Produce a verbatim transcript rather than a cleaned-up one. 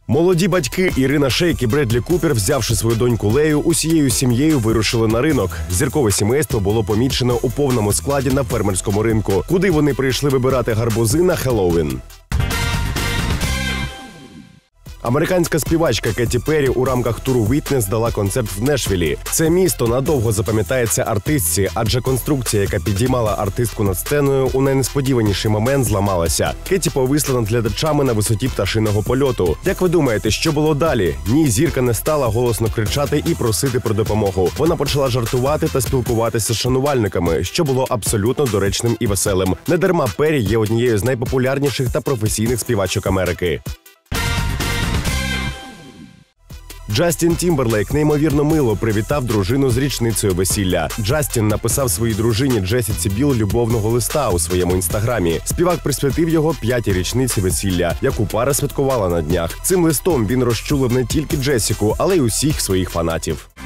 Молоді батьки Ірина Шейк і Бредлі Купер, взявши свою доньку Лею, усією сім'єю вирушили на ринок. Зіркове сімейство було помічено у повному складі на фермерському ринку, куди вони прийшли вибирати гарбузи на Хеллоуін. Американська співачка Кеті Перрі у рамках туру «Witness» дала концерт в Нешвілі. Це місто надовго запам'ятається артистці, адже конструкція, яка підіймала артистку над сценою, у найнесподіваніший момент зламалася. Кеті повисла над глядачами на висоті пташиного польоту. Як ви думаєте, що було далі? Ні, зірка не стала голосно кричати і просити про допомогу. Вона почала жартувати та спілкуватися з шанувальниками, що було абсолютно доречним і веселим. Недарма Перрі є однією з найпопулярніших та професійних співачок Америки. Джастін Тімберлейк неймовірно мило привітав дружину з річницею весілля. Джастін написав своїй дружині Джесіці Біл любовного листа у своєму інстаграмі. Співак присвятив його п'ятій річниці весілля, яку пара святкувала на днях. Цим листом він розчулив не тільки Джесіку, але й усіх своїх фанатів.